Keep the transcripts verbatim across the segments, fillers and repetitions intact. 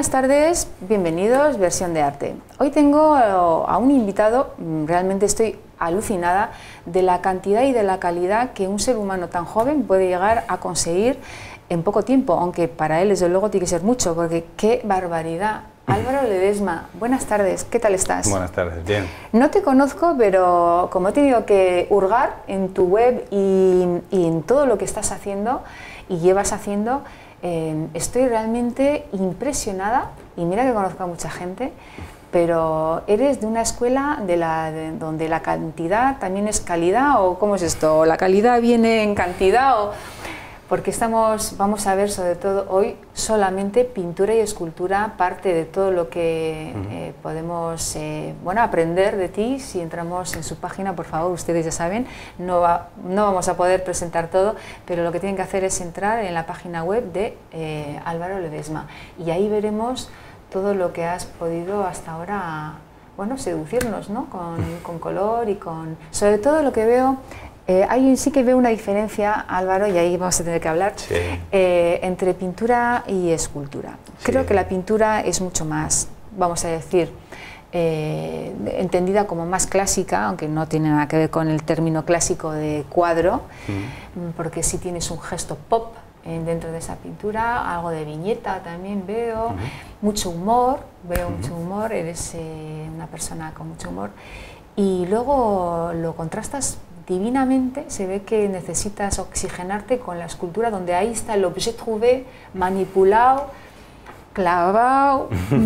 Buenas tardes, bienvenidos, Versión de Arte. Hoy tengo a un invitado, realmente estoy alucinada de la cantidad y de la calidad que un ser humano tan joven puede llegar a conseguir en poco tiempo, aunque para él desde luego tiene que ser mucho, porque qué barbaridad. Álvaro Ledesma, buenas tardes, ¿qué tal estás? Buenas tardes, bien. No te conozco, pero como he tenido que hurgar en tu web y, y en todo lo que estás haciendo y llevas haciendo, eh, estoy realmente impresionada, y mira que conozco a mucha gente, pero eres de una escuela de la, de, donde la cantidad también es calidad, o ¿cómo es esto? ¿O la calidad viene en cantidad? O... Porque estamos, vamos a ver sobre todo hoy solamente pintura y escultura, parte de todo lo que uh-huh. eh, podemos eh, bueno, aprender de ti. Si entramos en su página, por favor, ustedes ya saben, no, va, no vamos a poder presentar todo, pero lo que tienen que hacer es entrar en la página web de eh, Álvaro Ledesma, y ahí veremos todo lo que has podido hasta ahora, bueno, seducirnos, ¿no? Con, con color y con... Sobre todo lo que veo... Eh, ahí sí que veo una diferencia, Álvaro, y ahí vamos a tener que hablar, sí. eh, entre pintura y escultura. Sí. Creo que la pintura es mucho más, vamos a decir, eh, entendida como más clásica, aunque no tiene nada que ver con el término clásico de cuadro, mm. porque sí tienes un gesto pop eh, dentro de esa pintura, algo de viñeta también veo, uh-huh. mucho humor, veo uh-huh. mucho humor, eres eh, una persona con mucho humor, y luego lo contrastas divinamente. Se ve que necesitas oxigenarte con la escultura, donde ahí está el objet trouvé, manipulado, clavado,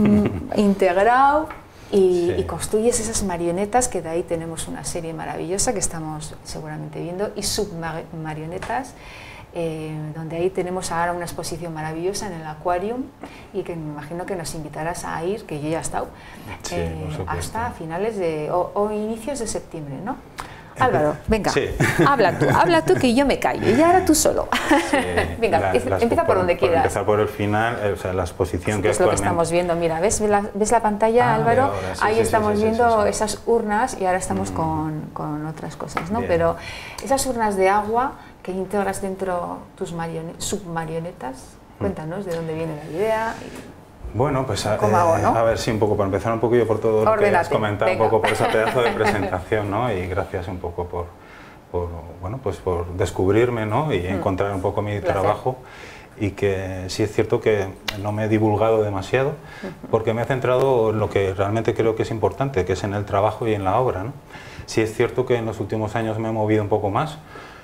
integrado, y, sí. y construyes esas marionetas, que de ahí tenemos una serie maravillosa que estamos seguramente viendo, y submarionetas, eh, donde ahí tenemos ahora una exposición maravillosa en el Aquarium, y que me imagino que nos invitarás a ir, que yo ya he estado, sí, eh, hasta finales de, o, o inicios de septiembre, ¿no? Álvaro, venga, sí. habla tú, habla tú que yo me callo, y ahora tú solo. Sí, venga, la, empieza, empieza por donde por quieras. Empezar por el final, o sea, la exposición sí, que es lo que estamos viendo, mira, ¿ves la, ves la pantalla, ah, Álvaro? Ahora, sí, ahí sí, estamos sí, sí, viendo sí, sí, esas urnas, y ahora estamos mm. con, con otras cosas, ¿no? Bien. Pero esas urnas de agua que integras dentro tus submarionetas, mm. cuéntanos de dónde viene la idea. Y... Bueno, pues a, hago, ¿no? eh, a ver, sí, un poco, para empezar un poquillo por todo Ordenate, lo que has comentado, venga. un poco por ese pedazo de presentación, ¿no? Y gracias un poco por, por, bueno, pues por descubrirme, ¿no? Y mm. encontrar un poco mi Placer. trabajo, y que sí es cierto que no me he divulgado demasiado, uh-huh. porque me he centrado en lo que realmente creo que es importante, que es en el trabajo y en la obra, ¿no? Sí es cierto que en los últimos años me he movido un poco más,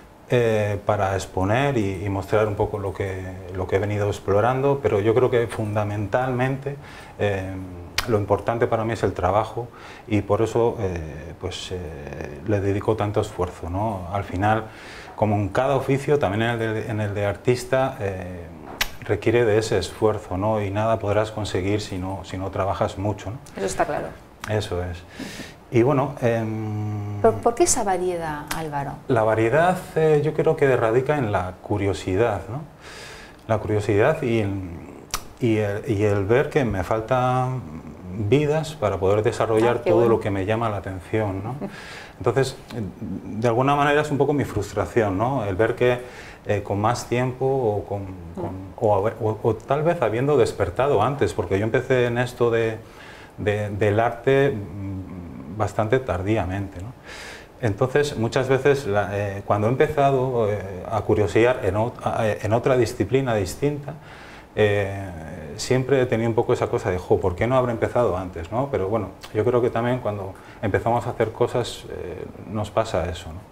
Eh, para exponer y, y mostrar un poco lo que, lo que he venido explorando, pero yo creo que fundamentalmente eh, lo importante para mí es el trabajo, y por eso eh, pues, eh, le dedico tanto esfuerzo, ¿no? Al final, como en cada oficio, también en el de, en el de artista, eh, requiere de ese esfuerzo, ¿no? Y nada podrás conseguir si no, si no trabajas mucho, ¿no? Eso está claro. Eso es. Y bueno... Eh, ¿Por, ¿Por qué esa variedad, Álvaro? La variedad eh, yo creo que radica en la curiosidad, ¿no? La curiosidad y el, y, el, y el ver que me faltan vidas para poder desarrollar ah, todo bueno. lo que me llama la atención, ¿no? Entonces, de alguna manera es un poco mi frustración, ¿no? El ver que eh, con más tiempo o, con, con, o, o, o tal vez habiendo despertado antes, porque yo empecé en esto de, de, del arte bastante tardíamente, ¿no? Entonces, muchas veces, la, eh, cuando he empezado eh, a curiosear en, o, a, en otra disciplina distinta, eh, siempre he tenido un poco esa cosa de, jo, ¿por qué no habré empezado antes, ¿no? Pero bueno, yo creo que también cuando empezamos a hacer cosas eh, nos pasa eso, ¿no?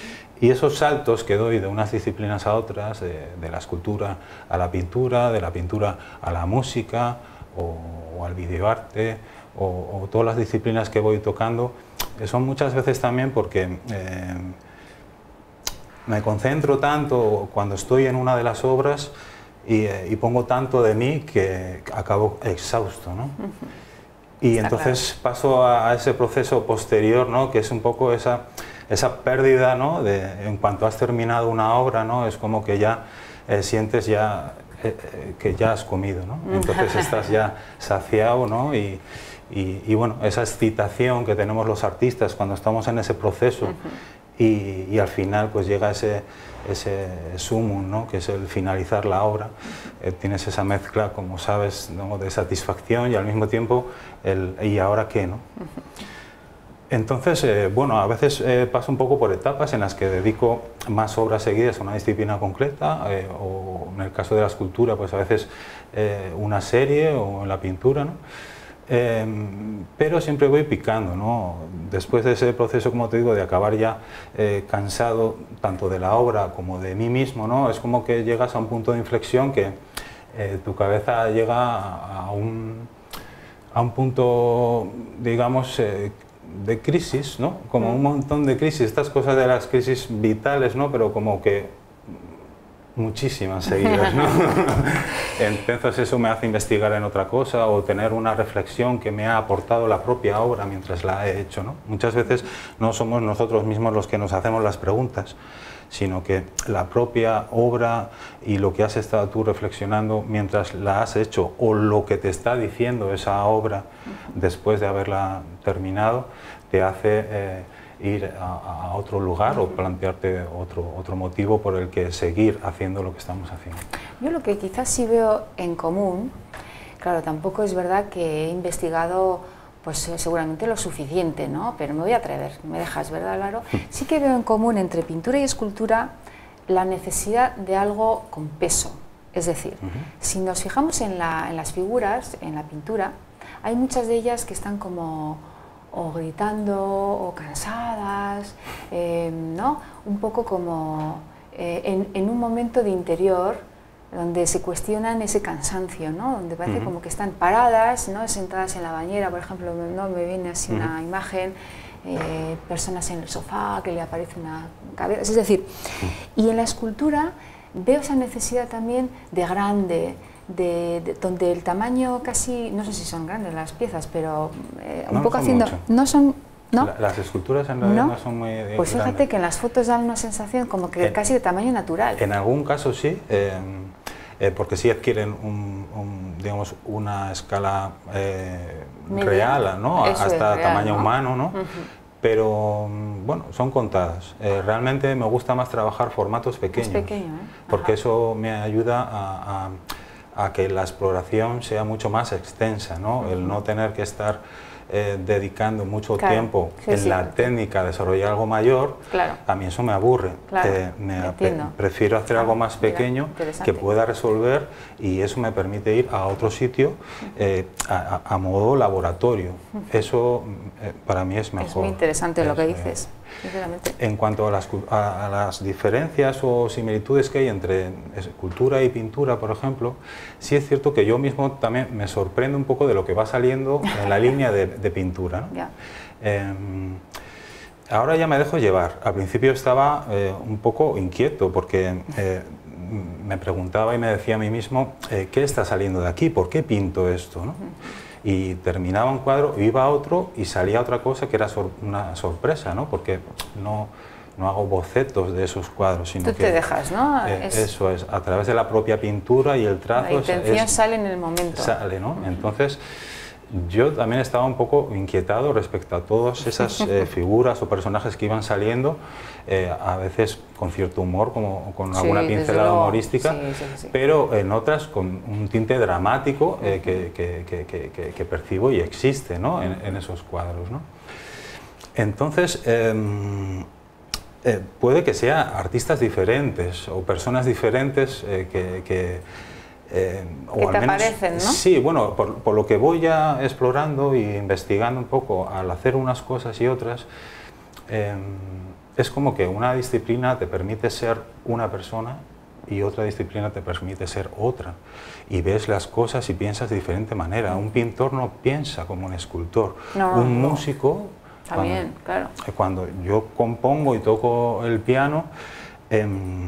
Y esos saltos que doy de unas disciplinas a otras, de, de la escultura a la pintura, de la pintura a la música o, o al videoarte, O, o todas las disciplinas que voy tocando, eh, son muchas veces también porque eh, me concentro tanto cuando estoy en una de las obras y, eh, y pongo tanto de mí que acabo exhausto, ¿no? Uh-huh. Y Está entonces claro. paso a, a ese proceso posterior, ¿no? Que es un poco esa, esa pérdida, ¿no? De, en cuanto has terminado una obra, ¿no? Es como que ya eh, sientes ya eh, eh, que ya has comido, ¿no? Entonces estás ya saciado, ¿no? Y, Y, y bueno, esa excitación que tenemos los artistas cuando estamos en ese proceso uh-huh. y, y al final pues llega ese, ese sumum, ¿no? Que es el finalizar la obra. Eh, tienes esa mezcla, como sabes, ¿no? De satisfacción y al mismo tiempo el ¿y ahora qué? ¿No? Entonces, eh, bueno, a veces eh, paso un poco por etapas en las que dedico más obras seguidas a una disciplina concreta, eh, o en el caso de la escultura, pues a veces eh, una serie, o en la pintura, ¿no? Eh, pero siempre voy picando, ¿no? Después de ese proceso, como te digo, de acabar ya eh, cansado tanto de la obra como de mí mismo, ¿no? Es como que llegas a un punto de inflexión que eh, tu cabeza llega a, a, un, a un punto, digamos, eh, de crisis, ¿no? Como un montón de crisis, estas cosas de las crisis vitales, ¿no? Pero como que muchísimas seguidas, ¿no? Entonces eso me hace investigar en otra cosa o tener una reflexión que me ha aportado la propia obra mientras la he hecho, ¿no? Muchas veces no somos nosotros mismos los que nos hacemos las preguntas, sino que la propia obra y lo que has estado tú reflexionando mientras la has hecho, o lo que te está diciendo esa obra después de haberla terminado, te hace eh, ir a, a otro lugar o plantearte otro, otro motivo por el que seguir haciendo lo que estamos haciendo. Yo lo que quizás sí veo en común, claro, tampoco es verdad que he investigado pues seguramente lo suficiente, ¿no? Pero me voy a atrever, me dejas, ¿verdad, Álvaro? Sí que veo en común entre pintura y escultura la necesidad de algo con peso. Es decir, uh-huh. si nos fijamos en, la, en las figuras, en la pintura, hay muchas de ellas que están como o gritando o cansadas, eh, ¿no? Un poco como eh, en, en un momento de interior donde se cuestionan ese cansancio, ¿no? Donde parece uh-huh. como que están paradas, ¿no? Sentadas en la bañera, por ejemplo, ¿no? Me viene así uh-huh. una imagen, eh, personas en el sofá que le aparece una cabeza, es decir, uh-huh. y en la escultura veo esa necesidad también de grande, de, de, donde el tamaño casi, no sé si son grandes las piezas, pero eh, un no poco son haciendo, mucho. no son... ¿No? La, las esculturas en realidad no, no son muy eh, Pues fíjate grandes. que en las fotos dan una sensación como que en, casi de tamaño natural. En algún caso sí, eh, eh, porque sí adquieren un, un, digamos, una escala eh, real, ¿no? Hasta es real, tamaño ¿no? humano, ¿no? Uh-huh. Pero bueno, son contadas. Eh, realmente me gusta más trabajar formatos pequeños, es pequeño, ¿eh? porque eso me ayuda a, a, a que la exploración sea mucho más extensa, ¿no? Uh-huh. El no tener que estar Eh, dedicando mucho claro, tiempo sí, en sí, la sí. técnica a desarrollar algo mayor, claro. a mí eso me aburre. Claro, eh, me pre prefiero hacer ah, algo más pequeño mira, que pueda resolver, y eso me permite ir a otro sitio eh, a, a modo laboratorio. Eso eh, para mí es mejor. Es muy interesante es, lo que dices. Eh, en cuanto a las, a, a las diferencias o similitudes que hay entre escultura y pintura, por ejemplo, sí es cierto que yo mismo también me sorprendo un poco de lo que va saliendo en la línea de, de pintura, ¿no? Yeah. Eh, ahora ya me dejo llevar. Al principio estaba eh, un poco inquieto porque eh, me preguntaba y me decía a mí mismo eh, ¿qué está saliendo de aquí? ¿Por qué pinto esto? ¿No? Y terminaba un cuadro, iba a otro y salía otra cosa que era sor una sorpresa, ¿no? Porque no, no hago bocetos de esos cuadros, sino Tú que... te dejas, ¿no? Eh, es, eso es, a través de la propia pintura y el trazo... La intención es, sale en el momento. Sale, ¿no? Entonces, yo también estaba un poco inquietado respecto a todas esas eh, figuras o personajes que iban saliendo, eh, a veces con cierto humor, como con alguna sí, pincelada humorística, sí, sí, sí. pero en otras con un tinte dramático eh, que, que, que, que, que percibo y existe, ¿no? en, en esos cuadros, ¿no? Entonces, eh, eh, puede que sea artistas diferentes o personas diferentes eh, que... que Eh, o que al te menos, aparecen, ¿no? Sí, bueno, por, por lo que voy ya explorando y investigando un poco al hacer unas cosas y otras, eh, es como que una disciplina te permite ser una persona y otra disciplina te permite ser otra, y ves las cosas y piensas de diferente manera. Un pintor no piensa como un escultor, no, un no. músico, también, cuando, claro. cuando yo compongo y toco el piano, eh,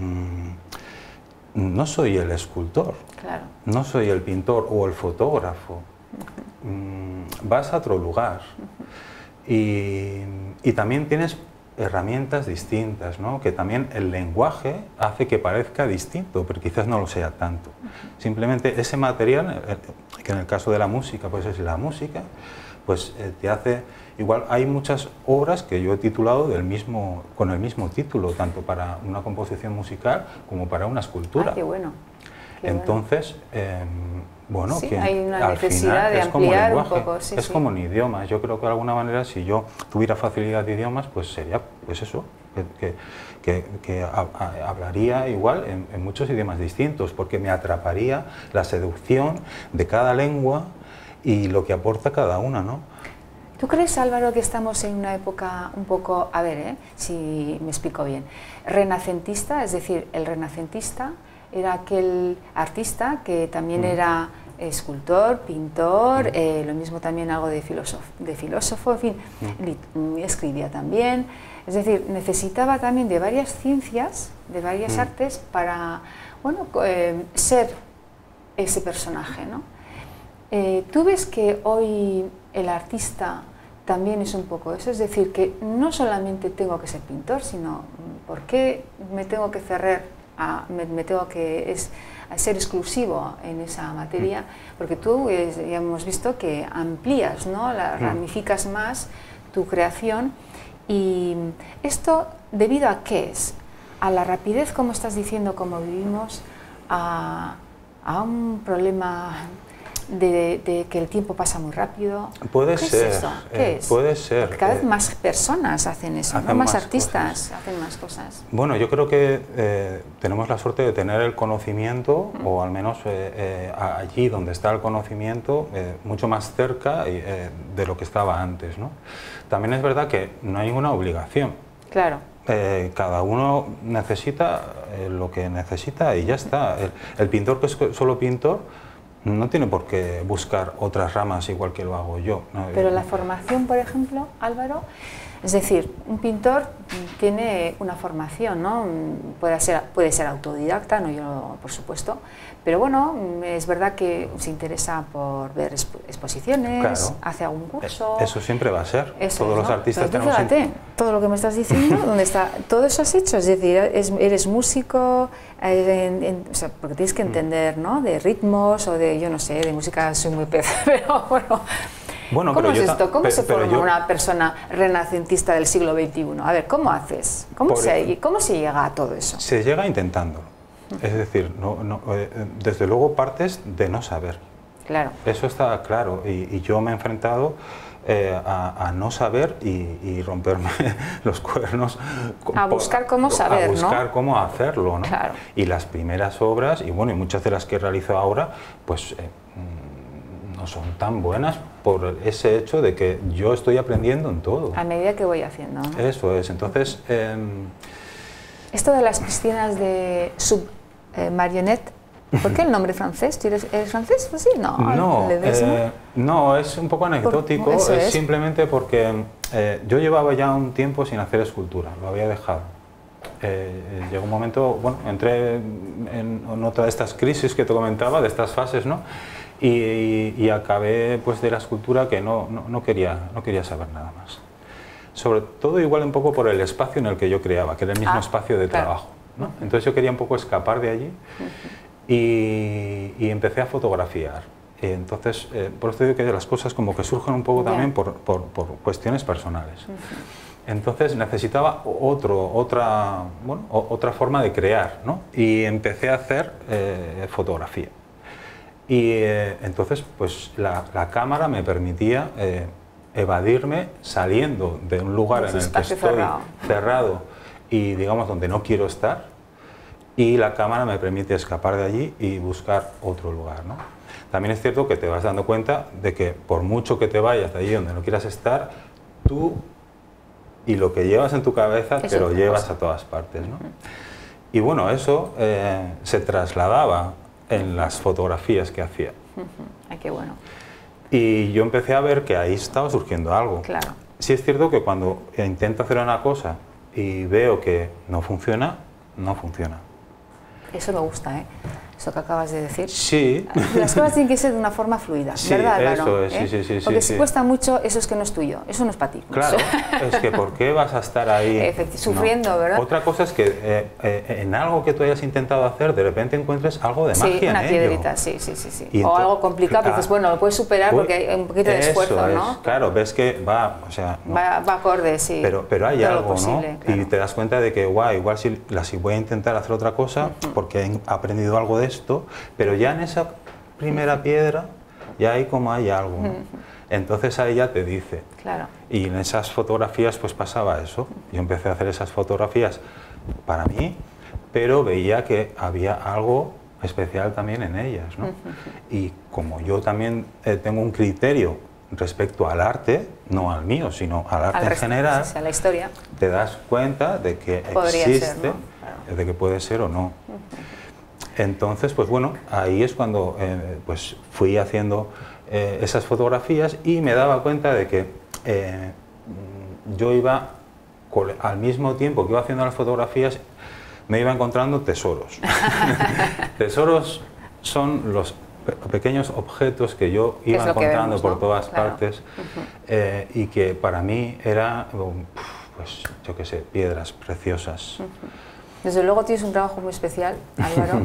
no soy el escultor, claro. no soy el pintor o el fotógrafo. Uh-huh. mm, vas a otro lugar. Uh-huh. y, y también tienes herramientas distintas, ¿no? Que también el lenguaje hace que parezca distinto, pero quizás no lo sea tanto. Uh-huh. Simplemente ese material, que en el caso de la música pues es la música, pues eh, te hace... Igual hay muchas obras que yo he titulado del mismo, con el mismo título, tanto para una composición musical como para una escultura. Ah, qué bueno. Qué Entonces, eh, bueno, sí, que hay una al necesidad final de es como ampliar lenguaje, un poco, sí, es sí. como en idiomas. Yo creo que de alguna manera, si yo tuviera facilidad de idiomas, pues sería, pues eso, que, que, que a, a, hablaría igual en, en muchos idiomas distintos, porque me atraparía la seducción de cada lengua y lo que aporta cada una, ¿no? ¿Tú crees, Álvaro, que estamos en una época un poco, a ver, ¿eh? si me explico bien, renacentista? Es decir, el renacentista era aquel artista que también mm. era escultor, pintor, mm. eh, lo mismo también algo de filósofo, de filósofo, en fin, mm. escribía también. Es decir, necesitaba también de varias ciencias, de varias mm. artes para, bueno, eh, ser ese personaje, ¿no? Eh, ¿Tú ves que hoy el artista también es un poco eso? Es decir, que no solamente tengo que ser pintor, sino ¿por qué me tengo que cerrar, a, me, me tengo que es, a ser exclusivo en esa materia? Porque tú es, ya hemos visto que amplías, ¿no? La, ramificas más tu creación. ¿Y esto debido a qué es? ¿A la rapidez, como estás diciendo, como vivimos? ¿A, a un problema de, de que el tiempo pasa muy rápido? Puede ¿Qué ser, es eso? ¿Qué eh, es? puede ser. Porque cada vez eh, más personas hacen eso, hacen ¿no? Más, más artistas cosas. hacen más cosas. Bueno, yo creo que eh, tenemos la suerte de tener el conocimiento, mm. o al menos eh, eh, allí donde está el conocimiento, eh, mucho más cerca eh, de lo que estaba antes, ¿no? También es verdad que no hay ninguna obligación. Claro. Eh, cada uno necesita eh, lo que necesita y ya está. El, el pintor que es solo pintor no tiene por qué buscar otras ramas igual que lo hago yo. ¿no? Pero la formación, por ejemplo, Álvaro, es decir, un pintor tiene una formación, ¿no? Puede ser, puede ser autodidacta, no yo, por supuesto, pero bueno, es verdad que se interesa por ver expo exposiciones, claro. hace algún curso. Eso siempre va a ser. Eso Todos es, los ¿no? artistas Pero tú tenemos... fíjate, todo lo que me estás diciendo, ¿dónde está? Todo eso has hecho, es decir, es, eres músico, eh, en, en, o sea, porque tienes que entender, ¿no? De ritmos o de, yo no sé, de música soy muy pez, pero bueno... Bueno, ¿Cómo pero es yo esto? ¿Cómo pero, se forma yo, una persona renacentista del siglo veintiuno? A ver, ¿cómo haces? ¿Cómo, se, ¿cómo se llega a todo eso? Se llega intentando. Es decir, no, no, eh, desde luego partes de no saber. Claro. Eso está claro. Y, y yo me he enfrentado eh, a, a no saber y, y romperme los cuernos. A buscar cómo saber, ¿no? A buscar ¿no? cómo hacerlo, ¿no? Claro. Y las primeras obras, y bueno, y muchas de las que realizo ahora, pues... Eh, no son tan buenas por ese hecho de que yo estoy aprendiendo en todo. A medida que voy haciendo, ¿no? Eso es, entonces... Eh, Esto de las piscinas de submarionette, eh, ¿por qué el nombre francés? ¿Eres, eres francés? Pues sí, no. No, ves, eh, ¿no? no, es un poco anecdótico, por, es, es simplemente porque eh, yo llevaba ya un tiempo sin hacer escultura, lo había dejado. Eh, llegó un momento, bueno, entré en, en otra de estas crisis que te comentaba, de estas fases, ¿no? Y, y, y acabé pues de la escultura que no, no, no, quería, no quería saber nada más. Sobre todo igual un poco por el espacio en el que yo creaba, que era el mismo ah, espacio de claro. trabajo, ¿no? Entonces yo quería un poco escapar de allí uh-huh. y, y empecé a fotografiar. Entonces, eh, por esto digo que las cosas como que surgen un poco yeah. también por, por, por cuestiones personales. Uh-huh. Entonces necesitaba otro, otra, bueno, otra forma de crear, ¿no? Y empecé a hacer eh, fotografía. Y eh, entonces pues la, la cámara me permitía eh, evadirme saliendo de un lugar en el que estoy cerrado. cerrado y digamos donde no quiero estar, y la cámara me permite escapar de allí y buscar otro lugar, ¿no? También es cierto que te vas dando cuenta de que por mucho que te vayas de allí donde no quieras estar, tú y lo que llevas en tu cabeza eso te lo llevas cosa. a todas partes, ¿no? Y bueno, eso eh, se trasladaba en las fotografías que hacía. Ay, qué bueno. Y yo empecé a ver que ahí estaba surgiendo algo. Claro. Sí es cierto que cuando intento hacer una cosa y veo que no funciona, no funciona. Eso me gusta, ¿eh? eso que acabas de decir. Sí. Las cosas tienen que ser de una forma fluida, Sí, ¿verdad, Álvaro? eso es, ¿Eh? sí, sí, sí. Porque sí, si sí. cuesta mucho, eso es que no es tuyo, eso no es para ti. Claro, es que ¿por qué vas a estar ahí? Efecti- sufriendo, no. ¿verdad? Otra cosa es que eh, eh, en algo que tú hayas intentado hacer, de repente encuentres algo de Sí, magia una en piedrita, ello. sí, sí, sí. sí. Y O ento- algo complicado, que dices, ah, bueno, lo puedes superar pues, porque hay un poquito de esfuerzo, eso es, ¿no? claro, ves que va, o sea... no. Va, va acorde, sí. Pero, pero hay todo lo algo, posible, ¿no? claro. Y te das cuenta de que, guau, igual si, la, si voy a intentar hacer otra cosa, Uh-huh. porque he aprendido algo de esto, pero ya en esa primera piedra, ya hay como hay algo, ¿no? Uh-huh. Entonces ahí ya te dice. Claro. Y en esas fotografías pues pasaba eso. Yo empecé a hacer esas fotografías para mí, pero veía que había algo especial también en ellas, ¿no? Uh-huh. Y como yo también eh, tengo un criterio respecto al arte, no al mío, sino al arte Al en resto, general, sí, sí, a la historia. te das cuenta de que Podría existe, ser, ¿no? Claro. de que puede ser o no. Uh-huh. Entonces, pues bueno, ahí es cuando eh, pues fui haciendo eh, esas fotografías y me daba cuenta de que eh, yo iba, al mismo tiempo que iba haciendo las fotografías, me iba encontrando tesoros. Tesoros son los pequeños objetos que yo iba encontrando vemos, por ¿no? todas claro. partes uh-huh. eh, y que para mí era, pues, yo qué sé, piedras preciosas. Uh-huh. Desde luego tienes un trabajo muy especial, Álvaro,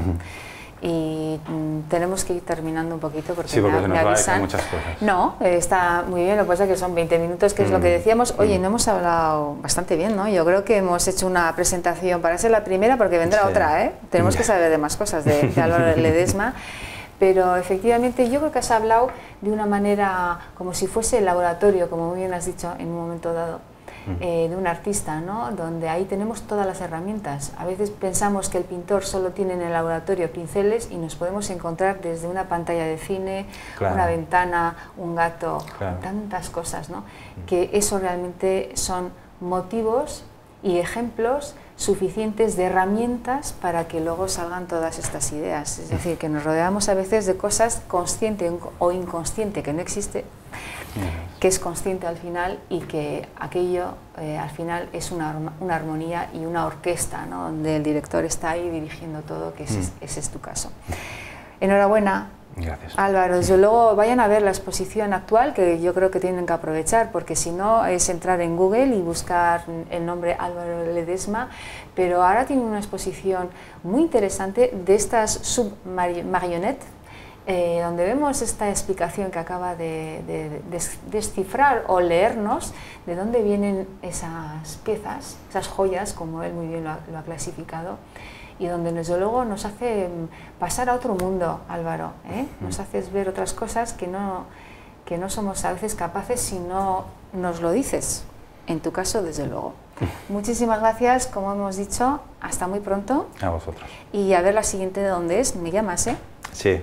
y mm, tenemos que ir terminando un poquito porque, sí, porque me, se nos me va avisan. a muchas cosas. No, eh, está muy bien, lo que pasa es que son veinte minutos, que es mm. lo que decíamos. Oye, mm. no hemos hablado bastante bien, ¿no? Yo creo que hemos hecho una presentación para ser la primera, porque vendrá sí. otra, ¿eh? Tenemos que saber de más cosas de, de Álvaro Ledesma. Pero efectivamente yo creo que has hablado de una manera como si fuese el laboratorio, como muy bien has dicho en un momento dado, eh, de un artista, ¿no? Donde ahí tenemos todas las herramientas. A veces pensamos que el pintor solo tiene en el laboratorio pinceles y nos podemos encontrar desde una pantalla de cine, claro. una ventana, un gato, claro. tantas cosas, ¿no? Que eso realmente son motivos y ejemplos suficientes de herramientas para que luego salgan todas estas ideas. Es decir, que nos rodeamos a veces de cosas consciente o inconsciente que no existe, que es consciente al final y que aquello eh, al final es una, una armonía y una orquesta, ¿no? Donde el director está ahí dirigiendo todo, que ese, ese es tu caso. Enhorabuena. Gracias. Álvaro, desde luego vayan a ver la exposición actual, que yo creo que tienen que aprovechar, porque si no es entrar en Google y buscar el nombre Álvaro Ledesma, pero ahora tiene una exposición muy interesante de estas submarionettes, eh, donde vemos esta explicación que acaba de, de, de descifrar o leernos de dónde vienen esas piezas, esas joyas, como él muy bien lo ha, lo ha clasificado, y donde desde luego nos hace pasar a otro mundo, Álvaro, ¿eh? Nos haces ver otras cosas que no, que no somos a veces capaces si no nos lo dices, en tu caso desde luego. Muchísimas gracias, como hemos dicho, hasta muy pronto. A vosotros. Y a ver la siguiente de dónde es, me llamas, ¿eh? Sí.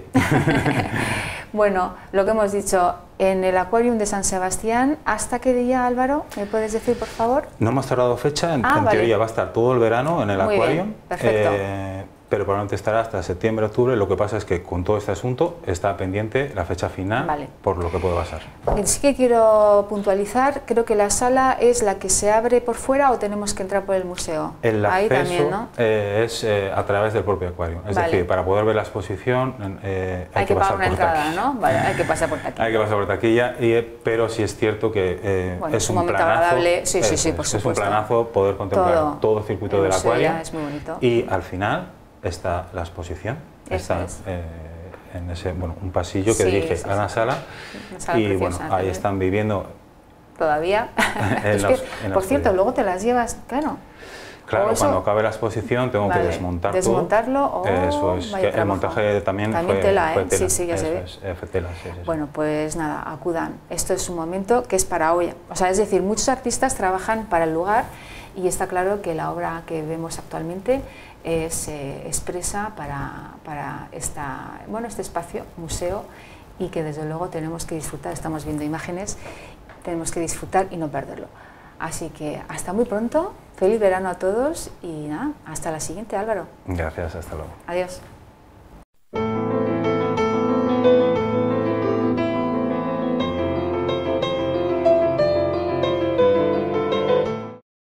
Bueno, lo que hemos dicho, en el Aquarium de San Sebastián, ¿hasta qué día, Álvaro? ¿Me puedes decir, por favor? No hemos cerrado fecha, en, ah, en vale. teoría va a estar todo el verano en el Muy Aquarium. Bien, perfecto. Eh, pero probablemente estará hasta septiembre, octubre. Lo que pasa es que con todo este asunto está pendiente la fecha final, vale. por lo que puede pasar. Sí que quiero puntualizar, creo que la sala es la que se abre por fuera o tenemos que entrar por el museo. El Ahí acceso también, ¿no? eh, es eh, a través del propio Aquarium. Es vale. decir, para poder ver la exposición eh, hay, hay que, que pagar pasar una por entrada, taquilla. ¿no? Vale, hay que pasar por taquilla. Hay que pasar por taquilla, y, eh, pero sí es cierto que eh, bueno, es un, un momento planazo, agradable. Sí, sí, sí, es, por es supuesto. un planazo poder contemplar todo, todo el circuito el del Aquarium. Es muy bonito. Y al final está la exposición, está es. eh, en ese, bueno, un pasillo que sí, dirige sí, a la sí. sala, sala y bueno, ahí también. están viviendo todavía. en es los, que, en por los cierto, días. luego te las llevas, claro. Claro, eso, cuando acabe la exposición tengo vale, que desmontar desmontarlo, todo. Oh, Eso es, que el montaje también, también fue tela, ¿eh? Fue tela. Sí, sí, ya eso se ve. Es, eh, fue tela, sí, sí, bueno, pues nada, acudan. Esto es un momento que es para hoy. O sea, es decir, muchos artistas trabajan para el lugar y está claro que la obra que vemos actualmente eh, se expresa para, para esta, bueno, este espacio, museo, y que desde luego tenemos que disfrutar. Estamos viendo imágenes, tenemos que disfrutar y no perderlo. Así que hasta muy pronto, feliz verano a todos y nada, hasta la siguiente, Álvaro. Gracias, hasta luego. Adiós.